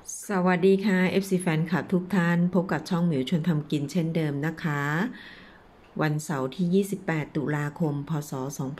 สวัสดีค่ะ FC แฟนคลับทุกท่านพบกับช่องหมิวชวนทำกินเช่นเดิมนะคะ วันเสาร์ที่ 28 ตุลาคม พศ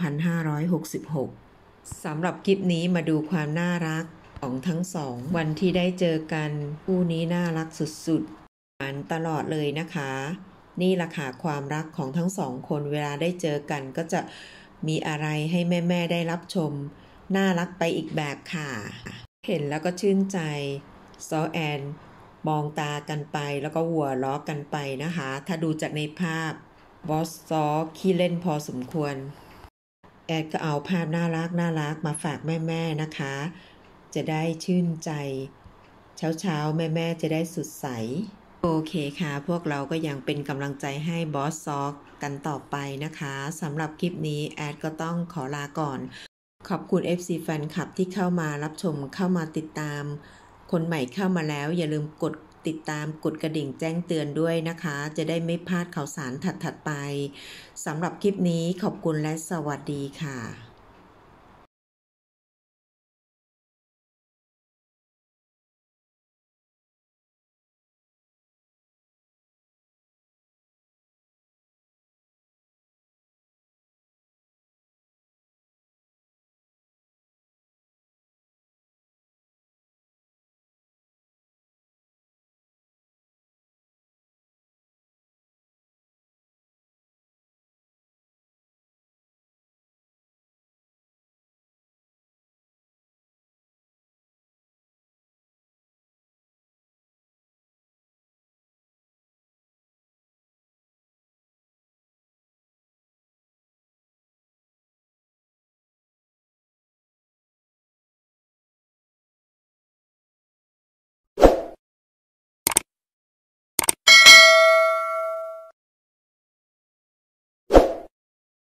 2566 สำหรับคลิปนี้มาดูความน่ารักของทั้งสองวันที่ได้เจอกันคู่นี้น่ารักสุดๆหวานตลอดเลยนะคะ นี่ล่ะค่ะความรักของทั้งสองคนเวลาได้เจอกันก็จะมีอะไรให้แม่ๆได้รับชมน่ารักไปอีกแบบค่ะ เห็นแล้วก็ชื่นใจซอแอนมองตากันไปแล้วก็หัวล้อกันไปนะคะถ้าดูจากในภาพบอสซอขี้เล่นพอสมควรแอดก็เอาภาพน่ารักมาฝากแม่ๆนะคะจะได้ชื่นใจเช้าแม่ๆจะได้สดใสโอเคค่ะพวกเราก็ยังเป็นกำลังใจให้บอสซอกันต่อไปนะคะสำหรับคลิปนี้แอดก็ต้องขอลาก่อนขอบคุณ FC แฟนคลับที่เข้ามารับชมเข้ามาติดตามคนใหม่เข้ามาแล้วอย่าลืมกดติดตามกดกระดิ่งแจ้งเตือนด้วยนะคะจะได้ไม่พลาดข่าวสารถัดๆไปสำหรับคลิปนี้ขอบคุณและสวัสดีค่ะ